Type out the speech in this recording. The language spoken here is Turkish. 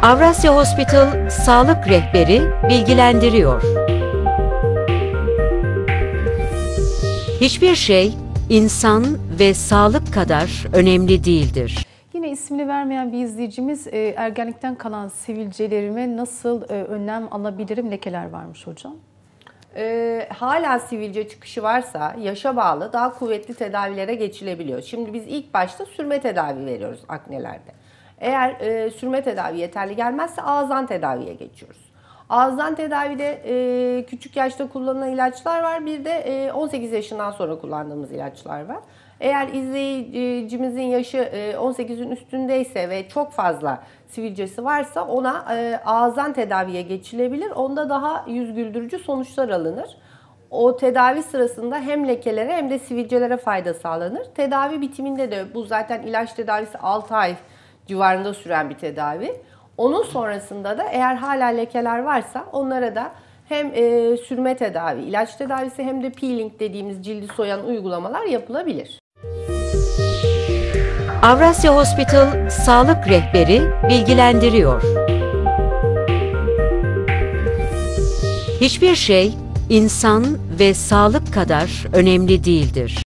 Avrasya Hospital Sağlık Rehberi bilgilendiriyor. Hiçbir şey insan ve sağlık kadar önemli değildir. Yine ismini vermeyen bir izleyicimiz ergenlikten kalan sivilcelerime nasıl önlem alabilirim, lekeler varmış hocam. Hala sivilce çıkışı varsa yaşa bağlı daha kuvvetli tedavilere geçilebiliyor. Şimdi biz ilk başta sürme tedavi veriyoruz aknelerde. Eğer sürme tedavi yeterli gelmezse ağızdan tedaviye geçiyoruz. Ağızdan tedavide küçük yaşta kullanılan ilaçlar var. Bir de 18 yaşından sonra kullandığımız ilaçlar var. Eğer izleyicimizin yaşı 18'in üstündeyse ve çok fazla sivilcesi varsa ona ağızdan tedaviye geçilebilir. Onda daha yüz güldürücü sonuçlar alınır. O tedavi sırasında hem lekelere hem de sivilcelere fayda sağlanır. Tedavi bitiminde de bu zaten ilaç tedavisi 6 ay civarında süren bir tedavi. Onun sonrasında da eğer hala lekeler varsa onlara da hem sürme tedavi, ilaç tedavisi hem de peeling dediğimiz cildi soyan uygulamalar yapılabilir. Avrasya Hospital Sağlık Rehberi bilgilendiriyor. Hiçbir şey insan ve sağlık kadar önemli değildir.